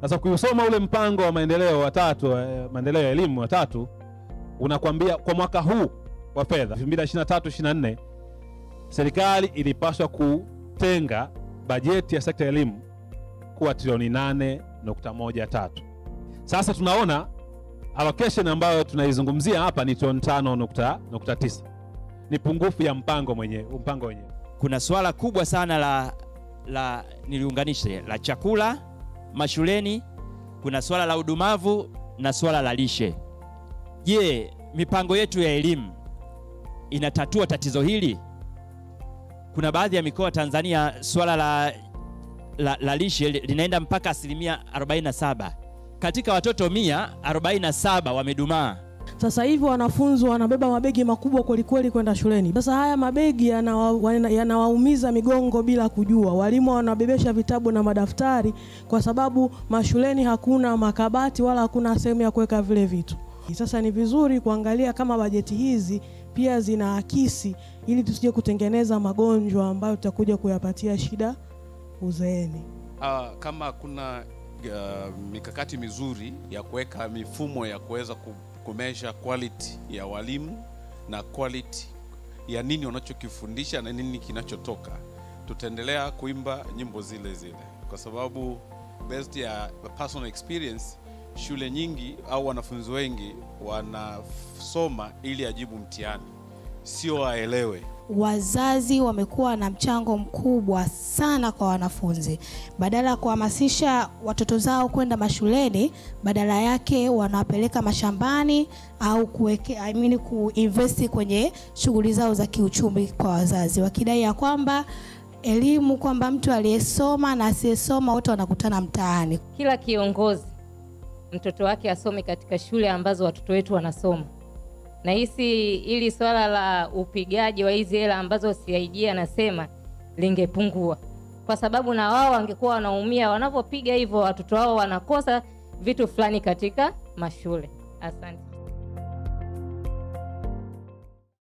Sasa kuusoma ule mpango wa maendeleo wa tatu, maendeleo ya elimu wa tatu, unakwambia kwa mwaka huu wa fedha 2023-24 serikali ilipaswa kutenga bajeti ya sekta ya elimu kuwa trilioni 8.13. Sasa tunaona allocation ambayo tunaizungumzia hapa ni trilioni 5.9. Ni pungufu ya mpango wenyewe. Kuna swala kubwa sana la niliunganishe la chakula mashuleni, kuna swala la udumavu na swala la lishe. Je, mipango yetu ya elimu inatatua tatizo hili? Kuna baadhi ya mikoa Tanzania swala la lishe linaenda mpaka 47%. Katika watoto 147 wamedumaa. Sasa hivi wanafunzi wanabeba mabegi makubwa kweli kwenda shuleni. Sasa haya mabegi yanawaumiza migongo bila kujua. Walimu wanabebesha vitabu na madaftari kwa sababu mashuleni hakuna makabati wala hakuna sehemu ya kuweka vile vitu. Sasa ni vizuri kuangalia kama bajeti hizi pia zinaakisi ili tusije kutengeneza magonjwa ambayo tutakuja kuyapatia shida uzeeni. Kama kuna mikakati mizuri ya kuweka mifumo ya kuweza kumesha quality ya walimu na quality ya nini wanachokifundisha na nini kinachotoka, tutaendelea kuimba nyimbo zile zile, kwa sababu based ya personal experience, shule nyingi au wanafunzi wengi wanasoma ili ajibu mtihani, sio waelewe. Wazazi wamekuwa na mchango mkubwa sana kwa wanafunzi. Badala ya kuhamasisha watoto zao kwenda mashuleni, badala yake wanawapeleka mashambani au kuinvest kwenye shughuli zao za kiuchumi kwa wazazi, wakidai ya kwamba elimu, kwamba mtu aliyesoma na asiyesoma wote wanakutana mtaani. Kila kiongozi mtoto wake asome katika shule ambazo watoto wetu wanasoma. Na ili swala la upigaji wa hizi hela ambazo CID anasema lingepungua, kwa sababu na wao wangekuwa wanaumia wanapopiga hivyo watoto wao wanakosa vitu fulani katika mashule. Asante.